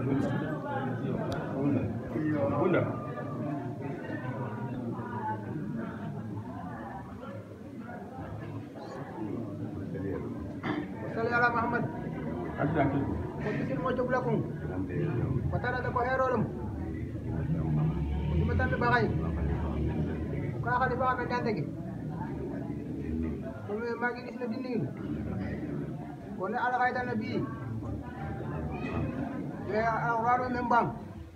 Salli ala Muhammad. Kutusin mo jog lakum. Patara da ko herolum. Jumatan be bagay. Ka khalifa ka dande gi. Ko magi gis na dindi. Wala ala kayda nabi. Ya awaro membang.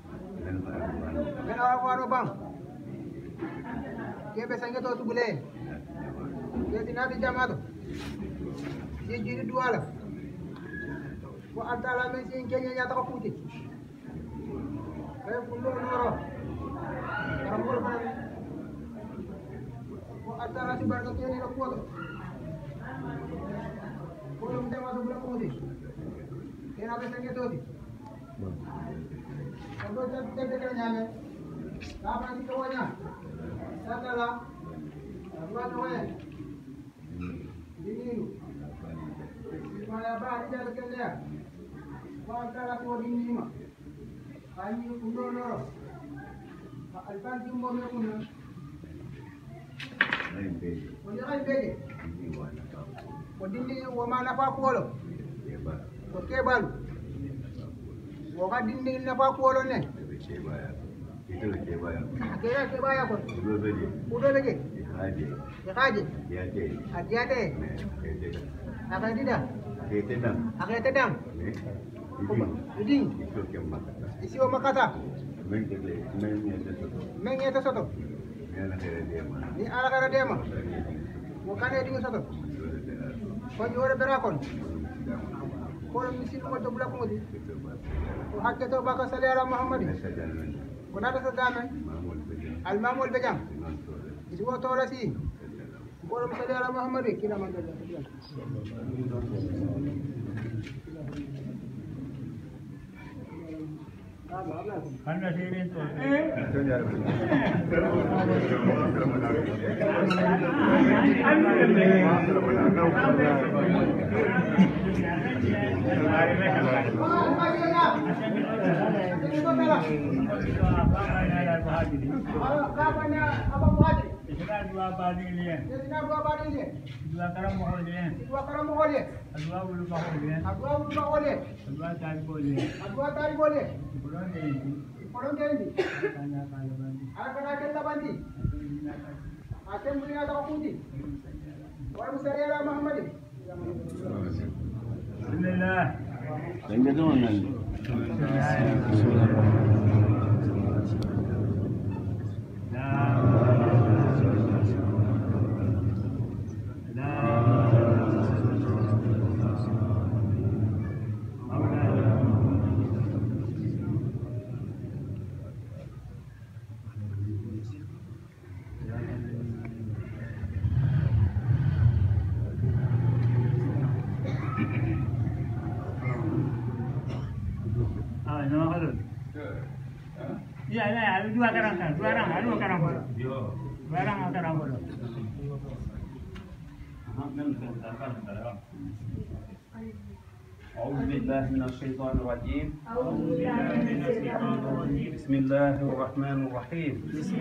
Ben awaro bang. Ke be sange to tubule. Ke dinadi jamato. Ye jiri duwala. Wa antala men sin kenya nyata ko puti. Kaya kundo noro. Karamul kan. Wa antala si barka kenya ko puto. Kulo mte maso bula puti. Kena be sange to di. Kundo jate kenya nyame. Kama ni kawanya. Satala. Wa noe. Diniru. Maya ba ni jalo kenya. Wantala ko dinima. Ani kundo noro. Alban jumbo me kuno. Wani ay bege. Wadindi wa mana pa kuolo. Ko kebal. Wo ga dindi na pa kuolo ne. Kebaya ko. Udo bege. Haji. Adiade. Akadida. Aketedang. Iding. Isi o makata. Mengeta soto. Ni ala kara dema. Wakane dingo soto. Ko jore berakon. Ko misil mo to blak modi. Ko hakke to baka sali ala Muhammad. Ko nata sa dame. Al mamul bejam. Isi wo to rasi. Ko sali ala Muhammad kila man do. Anda sirin tu. Kapannya abang buat? Dua bani liye. Dua bani liye. Dua karam mohon liye. Dua karam mohon liye. Dua ulu mohon liye. Dua ulu mohon liye. Dua tari boleh. Dua tari boleh. Pulang dendi. Pulang dendi. Tanya kalau bandi. Ada kena bandi. Akan beli ada kunci. Wa musalla Muhammad. Bismillah. Tengah tu mana? Ya, dua karang kan, dua karang boleh. Dua karang boleh. أعوذ بالله من الشيطان الرجيم. بسم الله الرحمن الرحيم.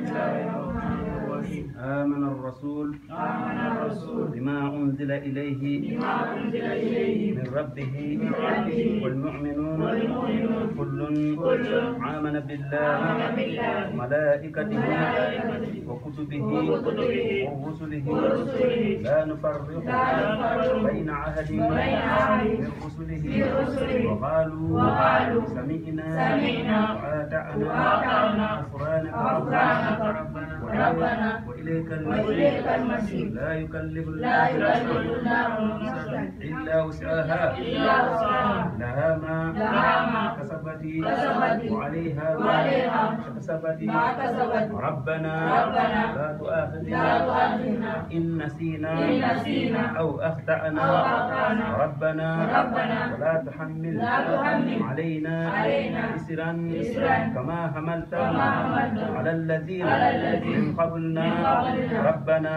آمن الرسول بما أنزل إليه من ربه والمؤمنون كل آمن بالله وملائكته وكتبه ورسله لا نفرق بين أحد من رسله وقالوا سمعنا وأطعنا غفرانك ربنا وإليك المصير لا يكلف الله نفسا إلا وسعها لها ما كسبت وعليها ما كسبت ربنا لا تؤاخذنا إن نسينا أو أخطأنا ربنا ولا تحمل علينا إسرا كما حملت على الذين من قبلنا ربنا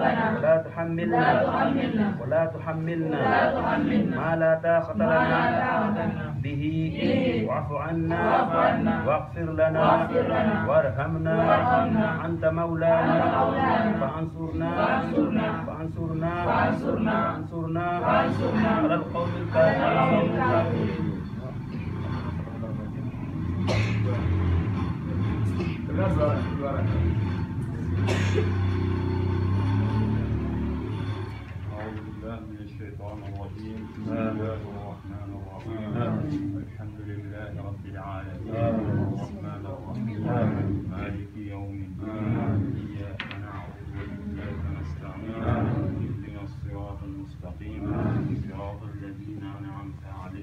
ولا تحملنا ما لا طاقة لنا به واعف واعف عنا واغفر لنا وارحمنا أنت مولانا فانصرنا على القوم الكافرين. أعوذ بالله من الشيطان الرجيم. بسم الله الرحمن الرحيم. الحمد لله رب العالمين الرحمن الرحيم مالك يوم الدين. إياك نعبد وإياك نستعين. اهدنا الصراط المستقيم صراط الذين أنعمت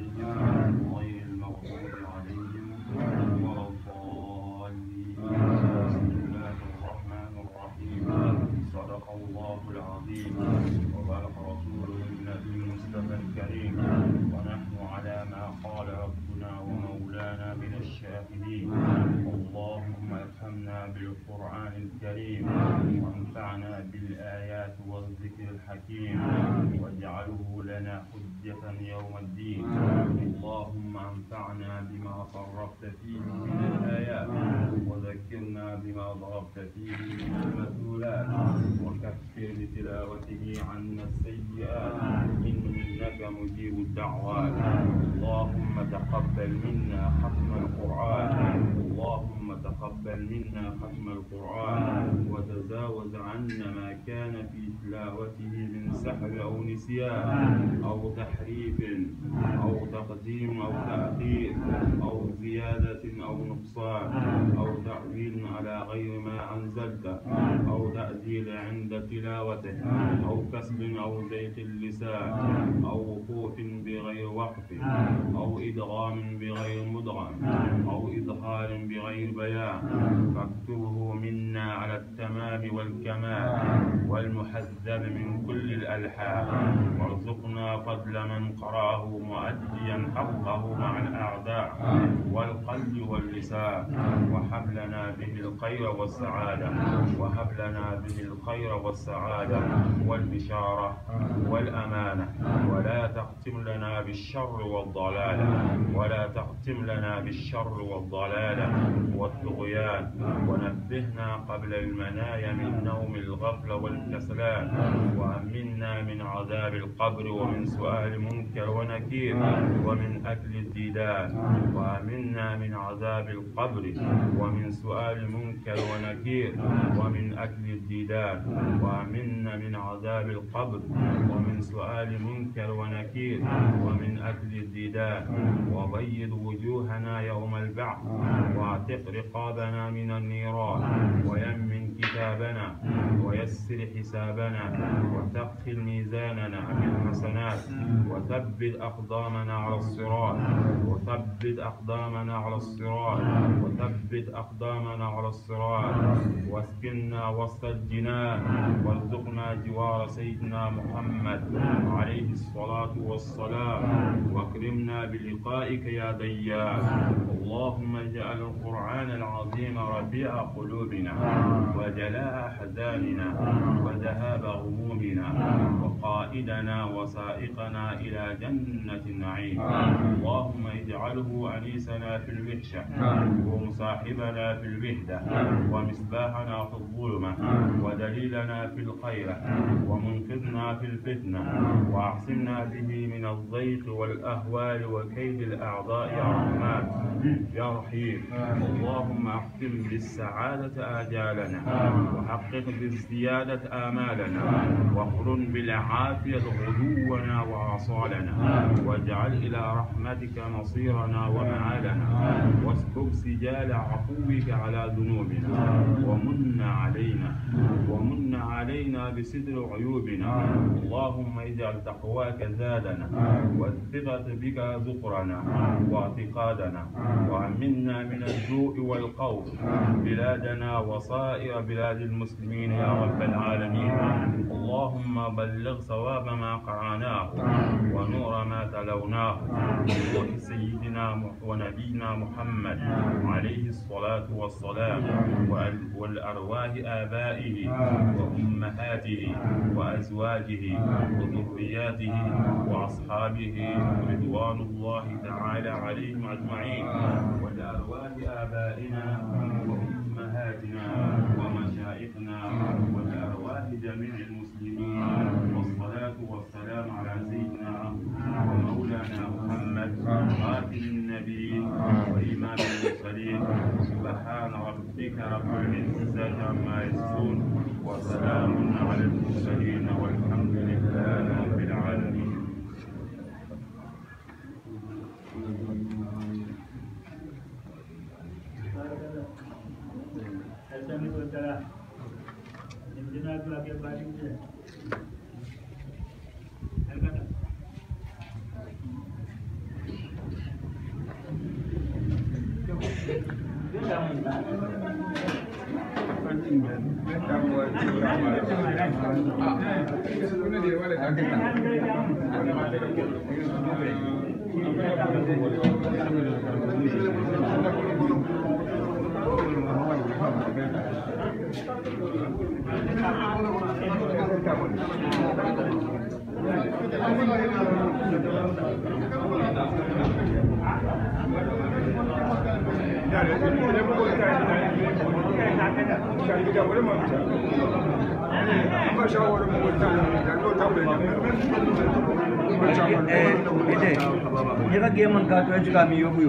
عليهم غير المغضوب عليهم ولا الضالين. بسم الله الرحمن الرحيم. صدق الله العظيم وبلغ رسوله النبي المصطفى الكريم، ونحن على ما قال ربنا ومولانا من الشاهدين. اللهم ارحمنا بالقرآن الكريم وانفعنا بالآيات والذكر الحكيم واجعله لنا حجة يوم الدين. اللهم انفعنا بما صرفت فيه من الآيات وذكرنا بما ضربت فيه من المثلات وكفر بتلاوته عنا السيئات إنك مجيب الدعوات. اللهم تقبل منا ختم القرآن. اللهم تقبل منا ختم القرآن وتجاوز عنا ما كان في تلاوته من سحر أو نسيان أو تحريف أو تقديم أو تأخير أو زيادة أو نقصان أو تأويل على غير ما أنزلت أو تأجيل عند تلاوته أو كسب أو زيت اللسان أو وقوف بغير وقف أو إدغام بغير مدغم أو إظهار بغير بيان، فاكتبه منا على التمام والكمال والمحذب من كل الألحان، وارزقنا فضل من قرأه مؤديا حقه مع الأعداء والقلب واللسان، وهب لنا به الخير والسعادة، وهب لنا به الخير والسعادة والبشارة والأمانة، ولا تختم لنا بالشر والضلالة، ولا تختم لنا بالشر والضلالة والطغيان، ونبهنا قبل المنايا من نوم الغفلة والكسلان، وأمنا من عذاب القبر ومن سؤال منكر ونكير ومن أكل الديدان، وأمنا من عذاب القبر ومن سؤال منكر ونكير ومن أكل الديدان، وأمنا من عذاب القبر ومن سؤال منكر ونكير ومن أكل الديدان، وبيض وجوهنا يوم البعث، واعتق رقابنا من النيران، ويمن كتابنا ويسر حسابنا، وثقل ميزاننا بالحسنات، وثبت أقدامنا على الصراط، وثبت أقدامنا على الصراط، وثبت أقدامنا على الصراط، واسكننا وسط الجنان، وارزقنا جوار سيدنا محمد عليه الصلاة والسلام، واكرمنا بلقائك يا ديان. اللهم اجعل القرآن العظيم ربيع قلوبنا وجلاء أحزاننا وذهاب غمومنا وقائدنا وسائقنا إلى جنة النعيم. اللهم اجعله أنيسنا في الوحشة ومصاحبنا في الوحدة ومصباحنا في الظلمة ودليلنا في الخيرة ومنقذنا في الفتنة، وأعصمنا به من الضيق والأهوال وكيد الأعضاء يا رحمن يا رحيم. اللهم اختم بالسعادة آجالنا، وحقق بالزيادة آمالنا، واقرن بالعافية غدونا وآصالنا، واجعل إلى رحمتك مصيرنا ومعالنا، واسكب سجال عفوك على ذنوبنا، ومن علينا بستر عيوبنا. اللهم اجعل تقواك زادنا، والثقة بك ذكرنا واعتقادنا، وأمنا من الجوع والخوف بلادنا وصائر بلاد المسلمين يا رب العالمين. اللهم بلغ صواب ما قرأناه ونور ما تلوناه بروح سيدنا ونبينا محمد عليه الصلاة والسلام والأرواح آبائه وأمهاته وأزواجه وذرياته وأصحابه رضوان الله تعالى عليهم أجمعين ولأرواح آبائنا وأمهاتنا ومشايخنا ولأرواح جميع المسلمين والصلاة والسلام على سيدنا ومولانا محمد خاتم النبيين وإمام المرسلين سبحان ربك رب العزة عما يصفون وسلام على المرسلين والحمد لله رب العالمين. Jika gaman ka tu juga kami yobu.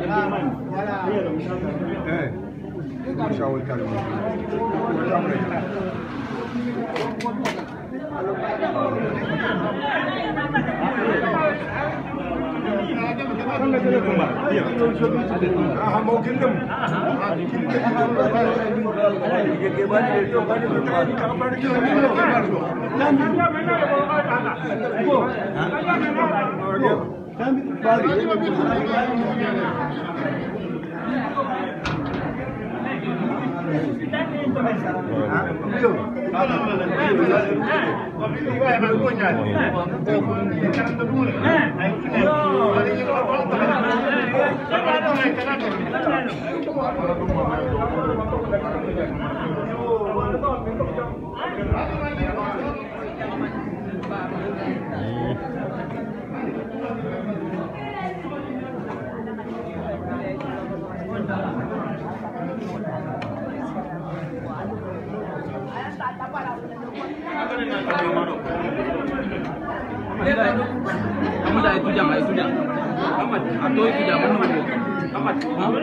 Kamu itu jangan. Amat, atau itu jangan menunggu. Amat,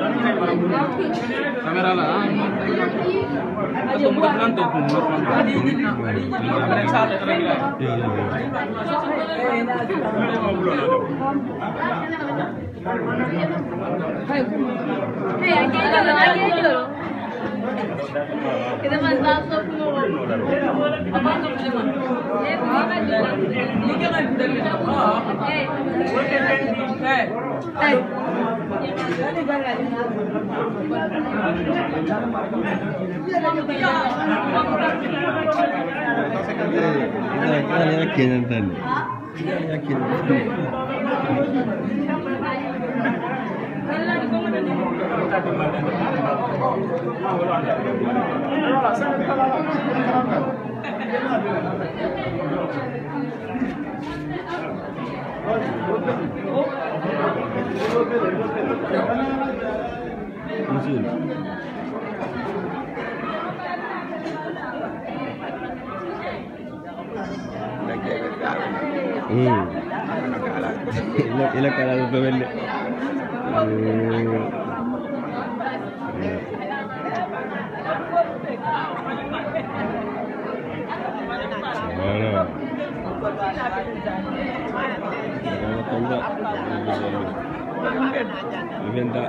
kamera lah. Atau mungkin nanti pun. Kita masuk semua. Apa problema? Ila kala do belle. Voilà. Venda.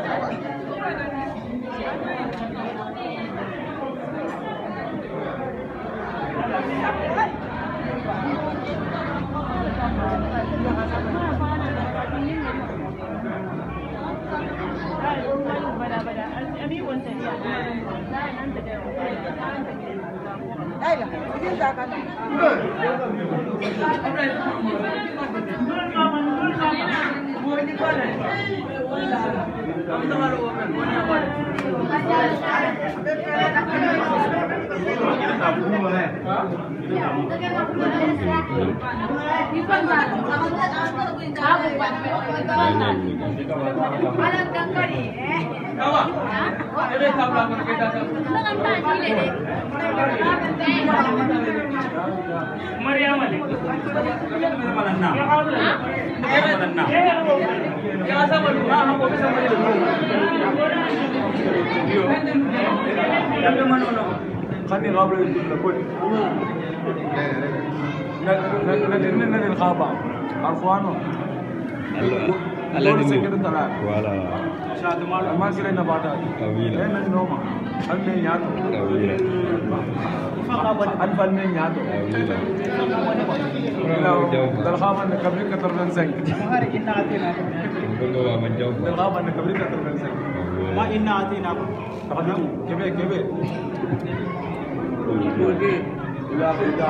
Hey, خلني غابر الكل نن الغابة عرفوانه على ولا ما كنا نباتات طويلة من نوما أمين ياتو طويلة أنفل من ياتو الغابة أن كبري كتر من سنك بقوا من جوف الغابة أن كبري كتر من سنك ما إن عتينا تقدم كبير كبير لا بدا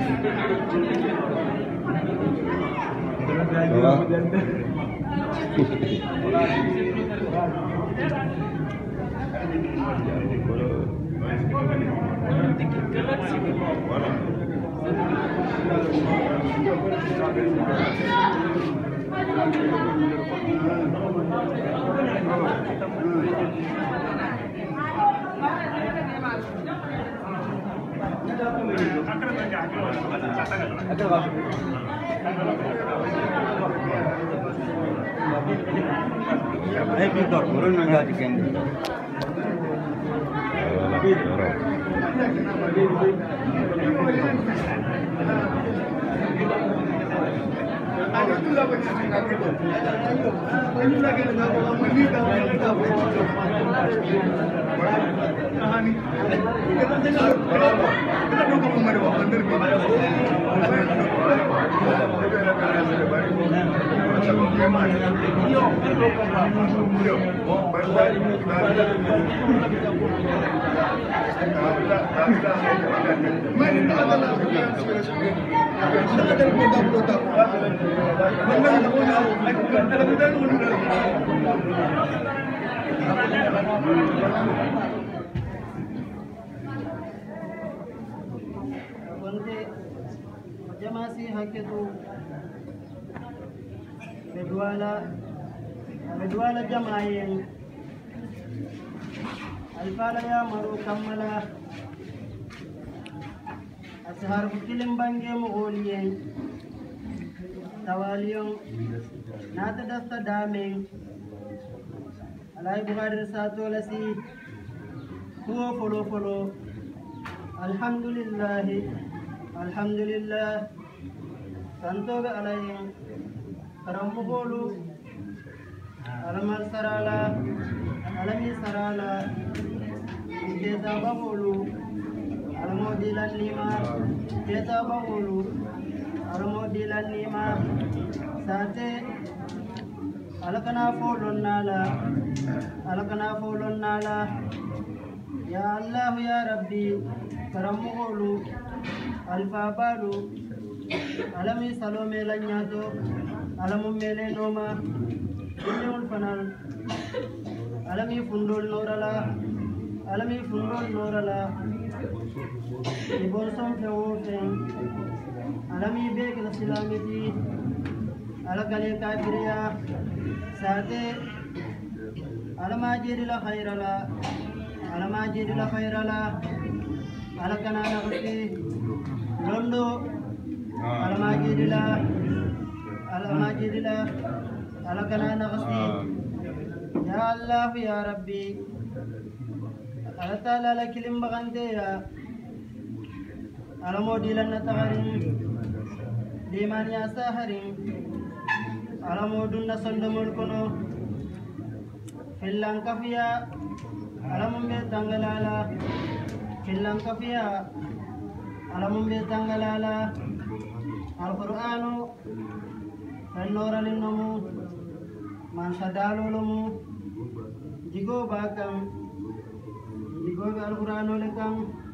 jamasi haketu medwala jamayen alfala ya maru kammala ashar kilim bange mo oliyen tawaliyon nata dasta dameng alay bugadir sato lasi huwa folo alhamdulillah santoga alayin karamugolu alamal sarala alami sarala keta bagolu alamodilan lima keta bagolu alamodilan lima sate alakana folon nala ya Allah ya Rabbi karamugolu alfabalu alami salome lanyato alamu mele noma dunyul fanal alami fundul norala ibon som fewofen alami bek na silamiti alakale kafiriya sate alama jiri la khairala alakana naqti londo alamajidila alakana naqti ya Allah ya Rabbi alatala lakilim bagante ya alamodilan natagarin liman ya saharin alamodun nasandamul kono fillan kafiya alamun betangalala fillan kafiya alamun betangalala Al-Qur'anu fannora linnamu man sadalolomu jigo bakam jigo Al-Qur'anu lekam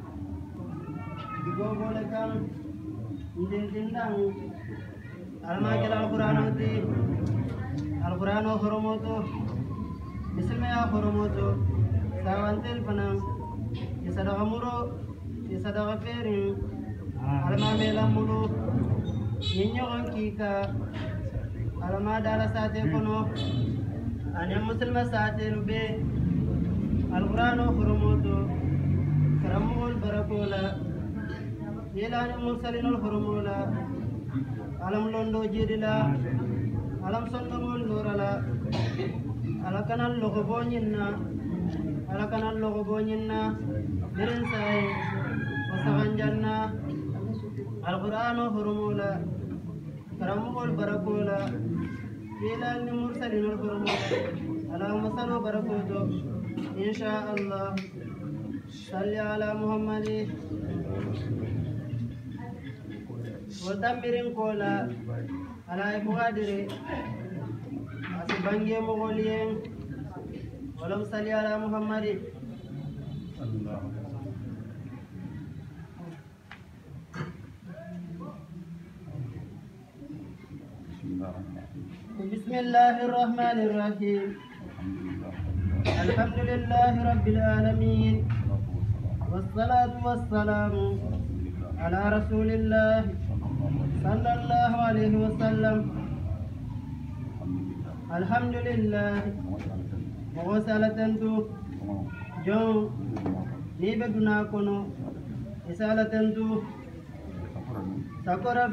jigo bolekam indindang almagel Al-Qur'anu di Al-Qur'anu horomoto bismillah horomoto sawantel fanam isadaga muro isadaga ferin alama mela mulu ninyogon kika alama dala sate kono ane muslima sate rube alqur'ano horomoto karamul barakola yelani mursalinul horomola alam londo jidila alam sondomul nurala alakanan logo bonyinna dirin say wasagan janna alqur'ano hurumula karamul barakola yelani mursalinul hurumula allahumma sallu barakoto insha Allah salli ala muhammadi وتمرين كولا على إبوادري أسبانجي مغولين ولم صلي على محمد بسم الله الرحمن الرحيم الحمد لله رب العالمين والصلاة والسلام على رسول الله صلى الله عليه وسلم الحمد لله وسالة جو نيبدنا كنو إسالة سكرة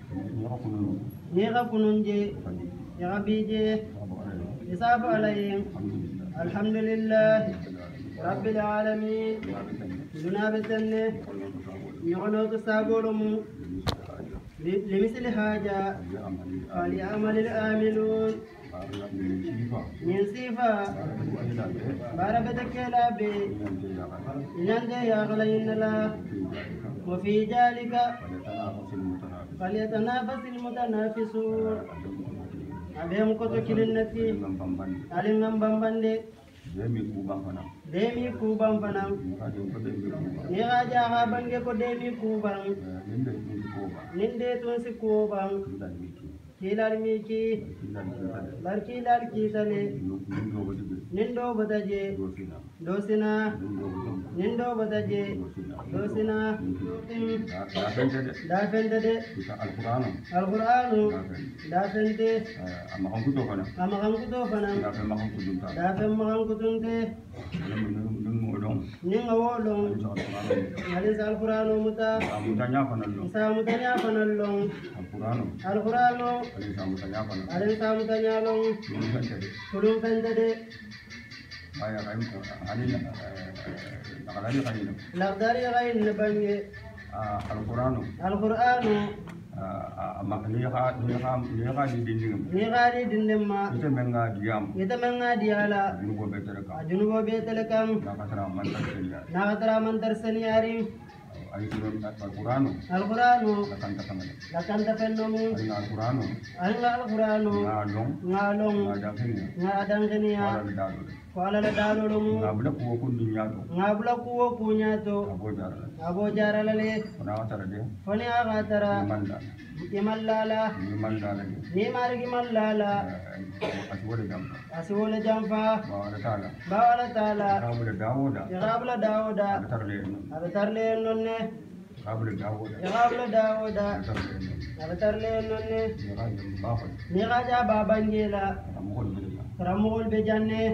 نيغا كنونجي يغبيجي إصاب عليهم الحمد لله رب العالمين جنابتني يغنوك ساقولهم لمثل حاجة فليعمل العاملون من صفة باربتك لا بي إنك يا غلين الله وفي ذلك فليتنافس المتنافسون أبيهم كتو كلنتي ألم بمبندي demi kubang panang ni raja bange ko demi kubang ninde tun si kubang kilal miki barkilal kitale nindo bataje dosina nindo bataje dosina da fende alqur'anu da fende amakankuto fana da fem makankutunte ninga wolong alis alqur'anu muta mutanya fanallong alqur'anu alis mutanya long kulum fende lagdari gain nabange alqur'anu ni gadi dindimma ita menga diala junubo betelekam nakatara mantar seniyari alqur'anu lakanta fennomu alqur'anu ngalong ngadangkeniya kuala la dalolomu ngabula kuwo kunyato abo jaralale foni agatara imallala ni marigi mallala asiwole jamfa bawala taala yagabula dawoda abatarle nonne yagabula dawoda abatarle nonne ni gaja babangela karamugol be janne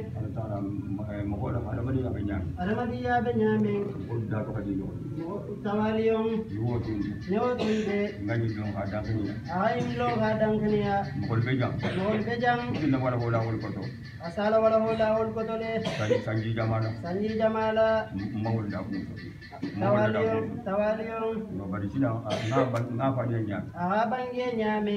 alamadiya be nyame tawaliyong newotunde ayim lo hadankaniya mogol be jang asala wala hola hol kotole sanji jamala tawaliyong no bari sina na fanya bange nyame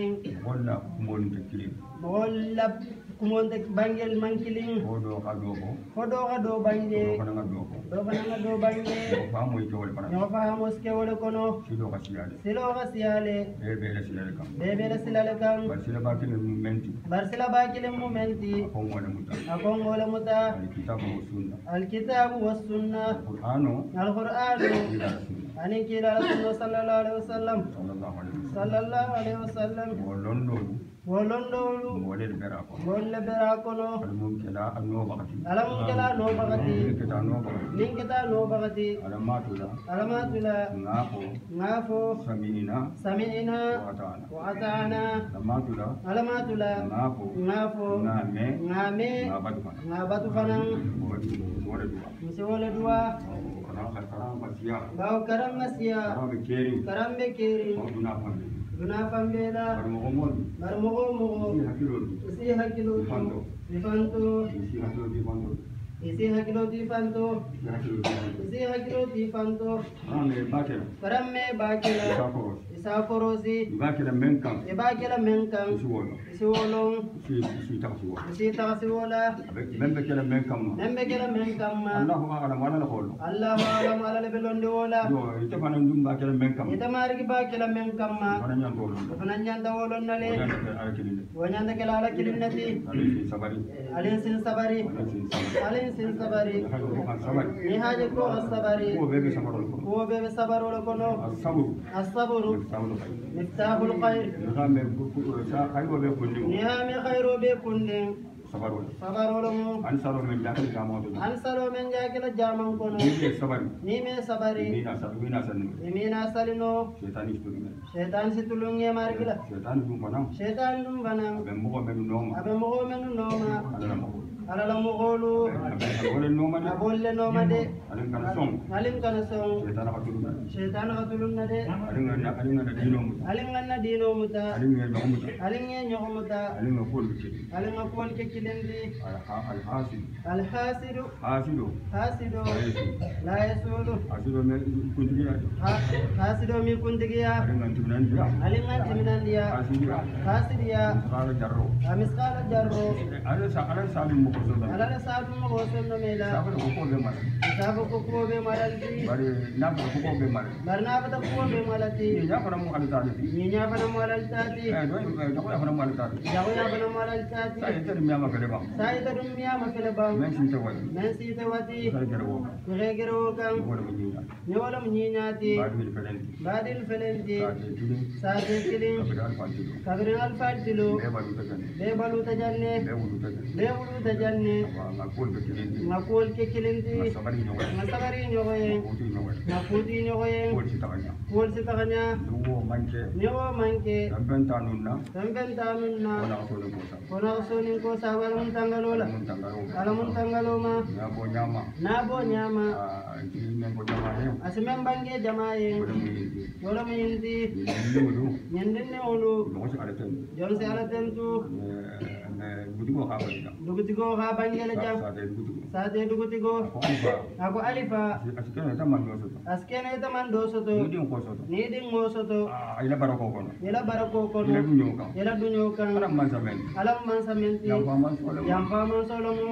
mogolla kumonte bangel mankiling hodo kado bange do kananga do bange no famo ske wala kono silo kasiyale bebele silale kam barsila bakile momenti akon wala muta alkitabu was sunna alqur'anu ani kila rasulullah sallallahu alaihi wasallam wolondolu wala bera ko golle bera kono almum kala anno bakati alam kala no bagati kita no bakati linkita no bagati alamatula ngafo sami'ina wa ata'na alamatula ngafo ngame ngabatu fanang misi wala dua bawo karam nasiya karam be keri duna fambela barmogo isi hakilo di fanto karamme bakela isa korosi bakela menkam isi wolong isi taxi wola membe kela menkam Allahu a'lam ala lebelonde wola yo ite fanan dum bakela menkam ite marigi bakela menkam fanan nyanda wolon nale wanyanda kela ala kilinnati alin sin sabari sin sabari ni haje ko sabari ko bebe sabarol kono as-sabru miftahul khair ni ha mi khairu be kundin sabarol mo ansalo men jakela jaman kono ni me sabari ni na salino shaytan situlunge margila shaytan dum bana abe mo men noma ala la mogolu abolle noma de alin kana song shaytan hatulunna de alin dino muta alin nyomuta alin ngol ke kilendi alhasidu la yasulu hasidu mi kundigiya alin antiminandiya hasidiya amisqala jarro ala sabu mo sonno mela sabu ko be malalti bari na ko be malati ni nya fana mo alati jago ya fana mo alati sai dum miyama kele ba men si tawati gero kan ni wala mnyati badil felenti saate kilin kabrin alfatilu be baluta janne ngakol ke kilindi masabari nyogoye nafuti nyogoye kol sitakanya niwo manke tambentanunna kona sonin ko sawal muntangalola ala muntangaloma nabo nyama asimen bange jamaye wala muyindi nyendenne olu jonse ala tentu dugutigo ha bangele jam sate dugutigo ako alifa askena ita mando soto ni din ngo soto ila barako kono ila dunyo kan alam mansamenti yam faman solomo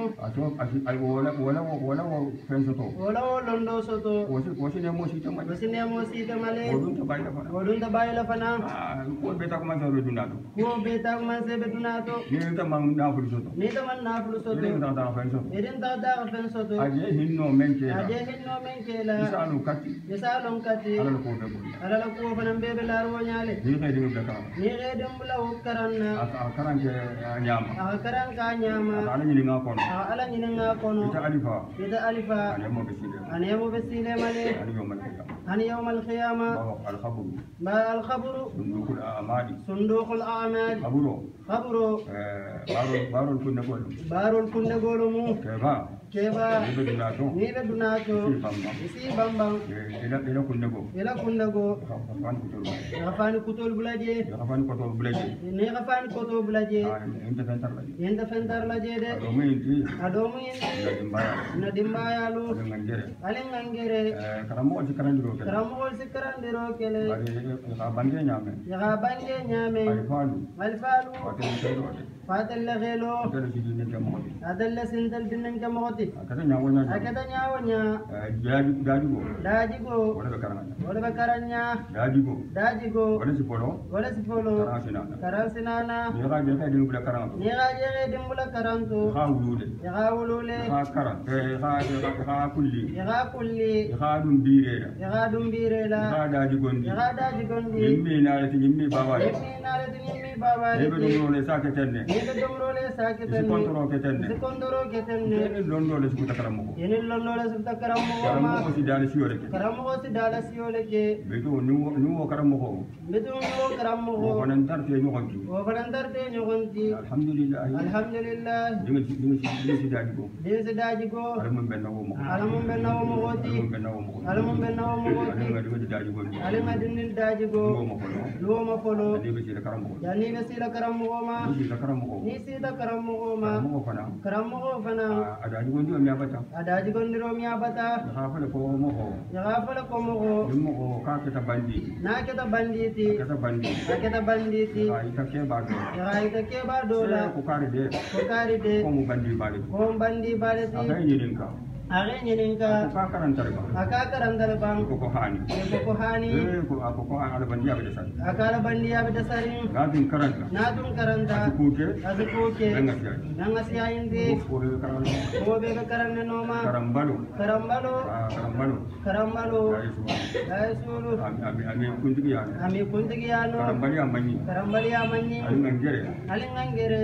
wala londo soto wasi ne mo sita male wodun ta bayla fana ko beta ko man se bedunato ni ta man nafulu soto eden ta fen soto aje hinno menkela misalon kati ala ko fana bebe laro nyale ni redem bula karanna akaran ka nyama ala nyinga kono ita alifa anemo besile male ani yawmal qiyama al-khabru sundukul a'mali khabru barul kunne golu mu keba ni be dunato isi bambang ila kunne go rafani kutol bulaje ni rafani kutol bulaje enda fentar laje de adomu indi na dimbayalu alengangere karamo sikarandiro kele ya bange nyame alfalu فاتل غيلو كذا سيدي نك مغدي هذا سنتل دنن كمغتي كذا نياونا هكذا نياونا داجيغو ولا بكرانيا داجيغو ولا سيفولو كراسينانا نيغا دمبلا كرانتو يغاولولي يغا كلي يغا دمبيريلا يغا داجيغوندي يمي نالتي يمي بابالي يبي دمرولي ساكتني سكوندرو كتني لوندو لسكوتا كرامو ما كرامو سيدال سيولك بيتو نيو كرامو وفننتر تي نيغونتي الحمد لله دين سداجيكو علمون بنو مغوتي علم دين الداجيكو لو ما فلو يعني بسيلا كرامو ما نسيدا كرامو ما كرامو فنا adajigon ndiro mi abata yaghafala ko mo ka keta banditi ita ke ba dola ko kari de ko mo bandi baleti Are nyeninka akakarantar bang ko hani ko ala bandiya be dasari akala bandiya be dasari nadun karanta azukuke nanga siya indi ko be karanga noma karambalo ayesulu ami kuntigi yano karambali amanyi alingangere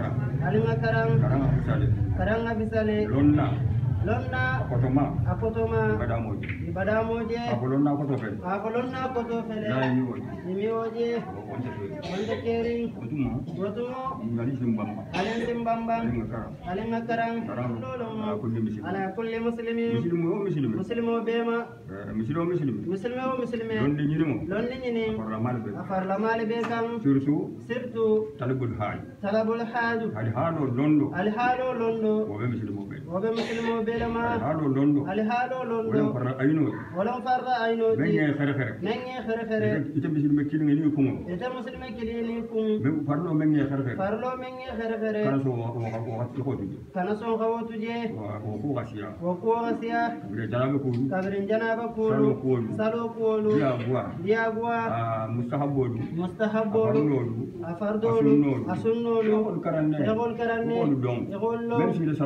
karanga bisale lonna akotoma ibadamoje akolonna koto fele nimiwoje wonde kering wotumo alen simbamba alen akarang lolong ala kulli muslimo bema muslime londi nyini afarla male be kam surtout talabul hal al halo londo wobe muslimo belama alihalo londo wala farra ayno mengi khere ite muslime kilini kum farlo mengi khere kana so xawotu je wo ko gasiya kabrin janaba ko salo ko diagwa mustahabbodu afardolu asunnolu yagol karanne yagollo merci la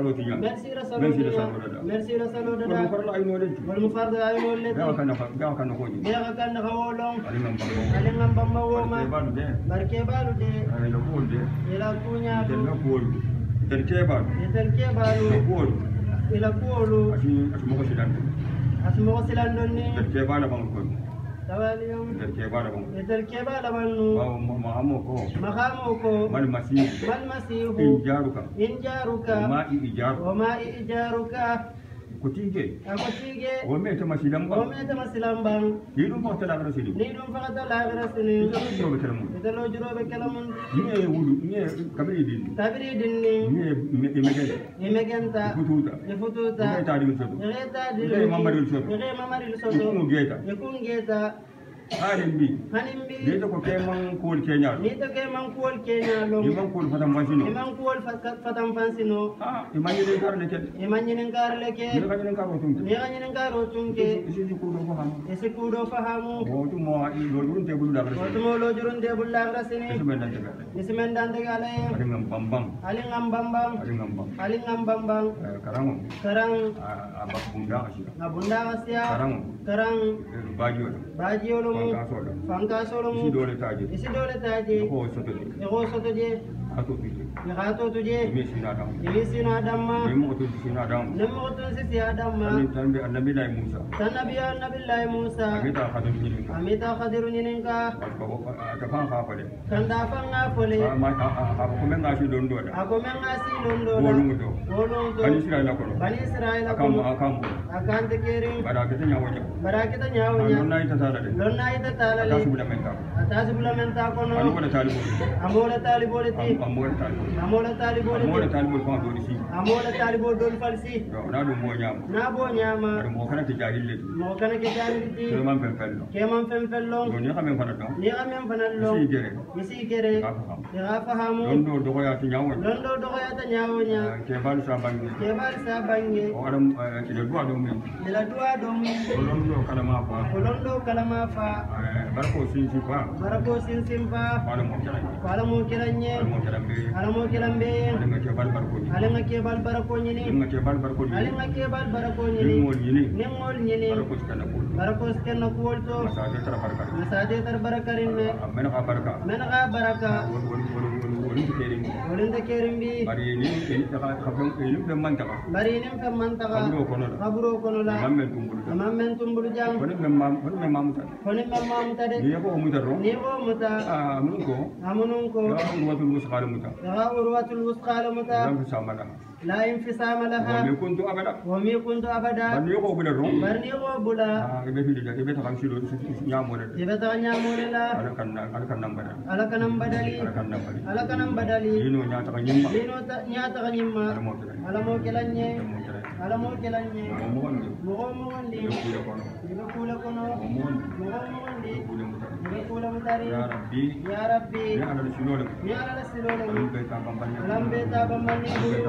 saluda wal mufarda ayno le gawa kan khawolong alingam bamma woma barke balude ila kunya terke balu ila kuolu asmo silan donni terke bala bangko tawaliyum terke bala banu mahamoko mal masihu injaruka wa ma ijaruka kutige wome to masilam bang yidum fakta la rasuli italo jurobe kalamun ni wudu ni kabri din ni imegenta ifututa ni mamaril soto yakungeta hanimbi nito ko keman kuol kenya lo iman kuol fatam fansino imanyinen karle ke ni karo tunke isi kudo fahamu wotu mo lojurun de bulla rasini ismen dande gale alingam bambang karang abunda asia karang bajiyo lo fanka solo isi dole taji ego soto je Yakato tuje Imisina damma Nemo otun sisi adamma Nabi Lai Musa Amita khadiru nyininka Kanda fanga fole Akumenga si londo Bolungo Bani Israel Akante kering Barakita nyawanya Lonna ita talale Atas bulamenta kono Amore tali boliti amola talibol amola talibol ko do si amola talibol don falsi na do mo nyam na bo nyama mo kana ti jahille mo kana ke jahille ke man fello do ni xamé fana do ni xamé fana lo isi gere ya fahamu do do ko ya ti nyawo do ko ya ta nyawo nya ke bal sa bangi o adam ila duwa do mi londo kalama fa barko sinsi fa wala mo kiranye ala mo kirambe ala ke bal barko ni ala ke bal barko ni ngol ni barko skenna ko wolto masade tar barakarin men ga baraka wolinde kerimbi bari ni mantaka kaburo kono la mammen tumbulu jam kone mamuta de ni ko muta amunun ko urwatul wusqal muta لا انفصام لها ومي كنت أبدا برني بولا يبتغ نعمون لا على كنم بدلي لينو نياتغ نيما على موكلاني مغمغندي يبكول كنو مغمغندي يبكول متاري يا ربي يا على السلول ألم بيتا بمني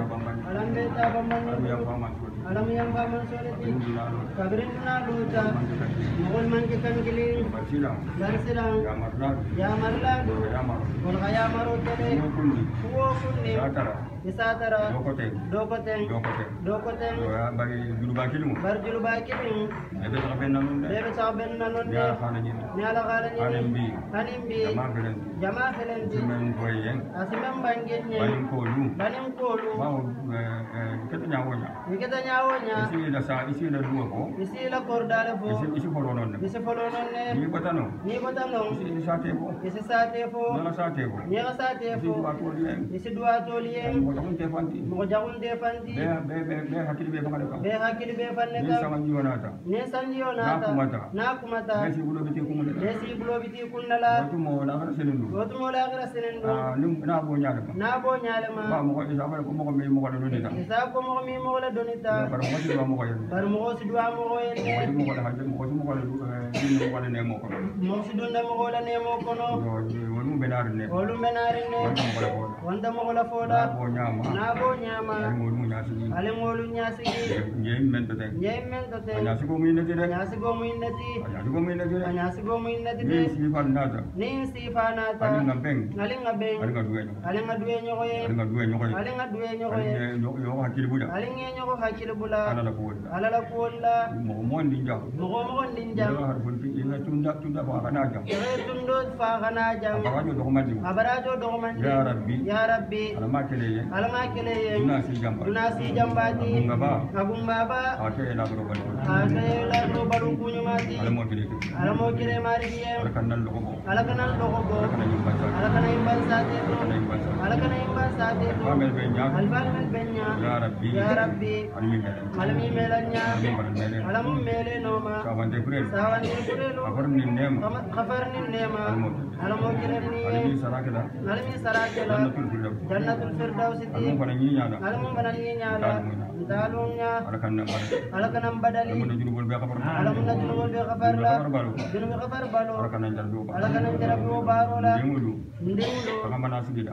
alam yang paman soleti kabrin na luta mukul man ke kan giling darsilang ya marladu kul kaya marutele kuwo kunni isatara dokoteng bagi julu bakilu bebe saben nanun ya ala khalani hanimbi jama felendi asimam bangenye banim kolu kita nyawonya isi la kordale fo isi folonon ne ni botano isi sate fo isi dua tolien mo jagun defanti be hakili be fanne ka ne sanjionata na kumata desi bulo biti kunnala wotumo la gara senendo na bo nyalema ba mo ko isa ko mo mi mo la donita bar mo si dua mo ko yende mo si donda mo ko la nemo kono wolu benarne wonda mo la foda na bo nyama ale ngolu nyasigi nyemmen to te nyasi go mu innati de ni sifanata ale ngaduwe nyokoye yo hakil bula ala la kuolla mo mondi jam tunda fa kana jam abarajo do mandi ya rabbi ala ma kele duna si jambati agumba ba akela do balu kunyu mati ala mo kele mari biye ala kanal logo ala kana imban sate do alfal benya ya rabbi almi melanya alam mele noma sawande kurelo khafarni nema alam mo kele ni almi sarakela jannatul firdaus alam banani nyala dalumnya ala kanam badali alam najrubul bi khabar la junub khabar balo ala kanam jarabu barola ndimulu kamana sigila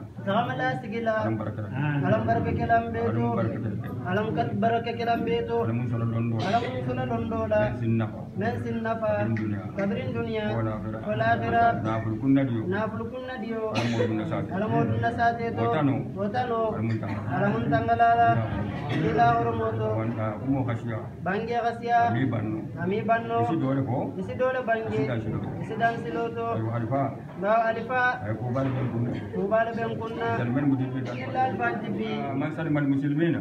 alam barakakelam beto alam kat barakakelam beto alam sula londo la men sinnafa kabrin dunya wala akhirat naful kunna dio alam moduna sate to otano alam tangalala ila urmoto umo khashiya bangi khashiya ami banno isi dole bangi isi dan siloto alifa ko bal ben kunna illa al-fatibi man salima al-muslimina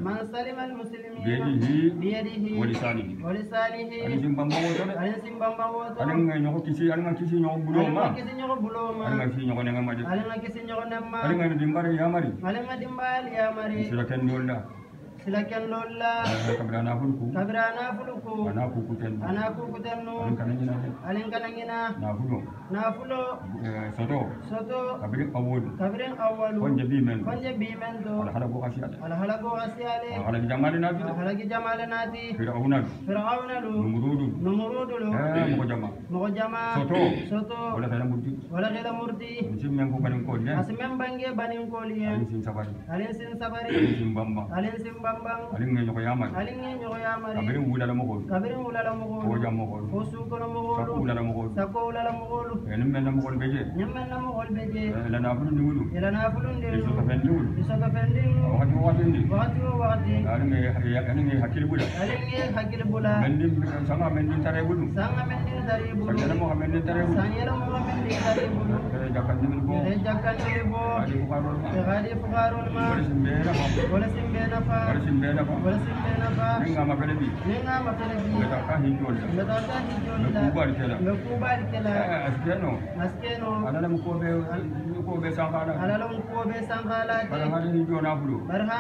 biyadihi wa lisanihi ani simbamba woto ani nyoko kisi nyoko buloma ani kisi nyoko nenga maji ani dimbari ya mari sira ken dolda silakan lolla kabirana fulku kabirana fuluku ana kukuten ana kukutennu alin kanangina nafulo soto kabirin awwalu konje bimen do ala halago asiyale ala jamale nati fir'auna lu numurudu lu moko jama soto wala gela murti simmen bange banin koliya alin sin sabari alin sin bambang alin ngenyo yamari kabirin wulala mo ko sukono mo ko sako ulala mo ko nyammen na mo ko beje la nafulu ndulu iso ka fendi wakati alin hakil bula mendin tare bulu sangela mo tare bulu jakan bo adi fukarul ma wala simbena fa ninga mafelebi metaka hijolda ngekubali kela askeno alala mkobe sangala barahari hijo nafulu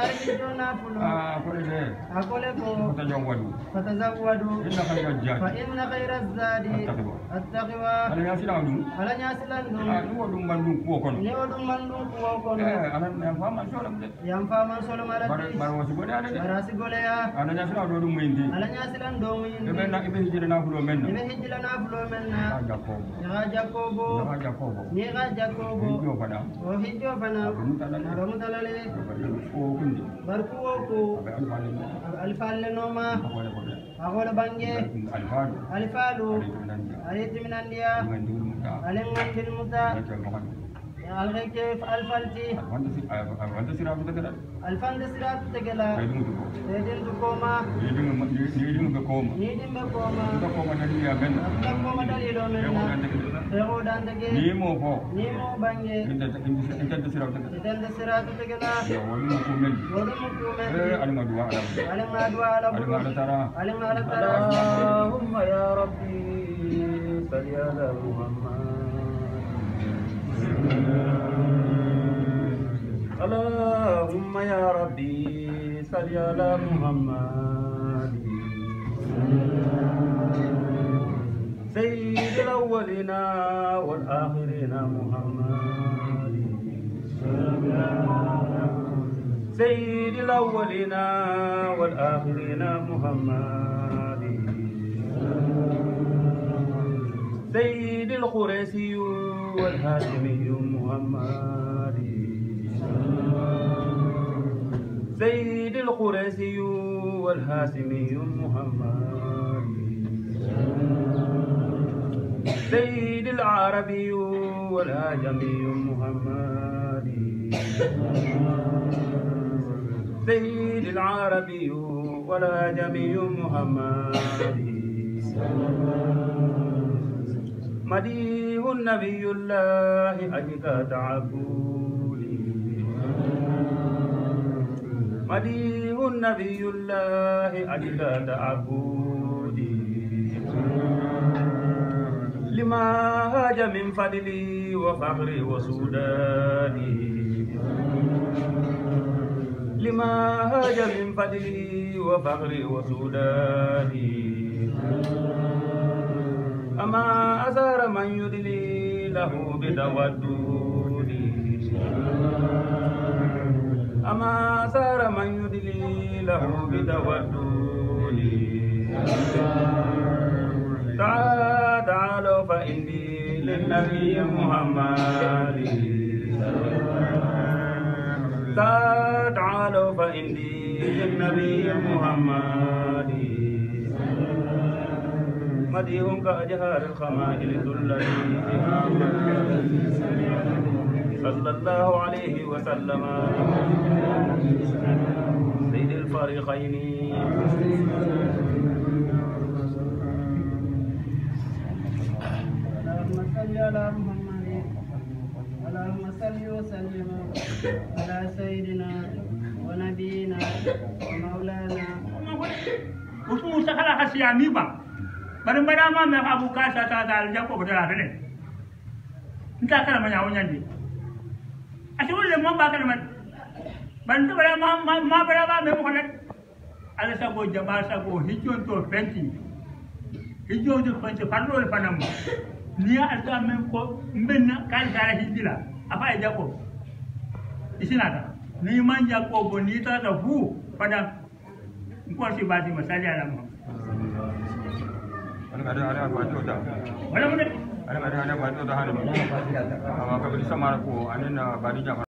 akole ko fatazawwadu fa inna khayra zadi attaqwa ala nyasilandu wodum mandum kuwo kono anan yam fama solo malati barasi gole ya ala nyasilan do muyindi ibe hijira nafulo menna ya jakobo hijo fana mutalale barku ko alfalle noma agola bange alfalu alitiminandia alengandil muta algeke alfalti alfande sirat tegela edin dukoma nidin bekoma dalilo menna ego dandege nimo bange intende sirat tegela wolu mukumen alinga dua ala Allahumma ya rabbi salli ala Muhammad اللهم يا ربي صل على محمد سيد الأولين والآخرين محمد سيد الأولين والآخرين محمد سيد القريشي والهاشمي محمد سيد القريشي والهاشمي محمد سيد العربي والهاجمي محمد سيد العربي والهاجمي محمد مديه النبي الله أجكى تعبولي مديه النبي الله أجكى تعبولي لما هاج من فضلي وفخري وسوداني لما هاج من فضلي وفخري وسوداني أما أزار من يدلي له بتودوني أما أزار من يدلي له بتودوني تعالوا فإني للنبي محمد تعالوا فإني للنبي محمد مديهم كأجهار الخمائل ذلتي صلى الله عليه وسلم سيد الفريقين اللهم صل على محمد اللهم صل وسلم على سيدنا ونبينا ومولانا Usmu sakala kasiyami ba barang-barang mah mereka buka sata jago berjalan ni. Entah kalau mana awalnya ni. Asyik boleh mau bakal mana. Bantu berapa berapa memang ala sago jama sago hijjon to fenti hijjon to fenti farlo fanam ni alta men ko mbenna kan dara hijila apa e jako isinata ni manja ko bonita da fu pada ko si bati masali ala mo ada batu dah wala mo de ada batu dah hari apa kabisa mar ko anina bani jam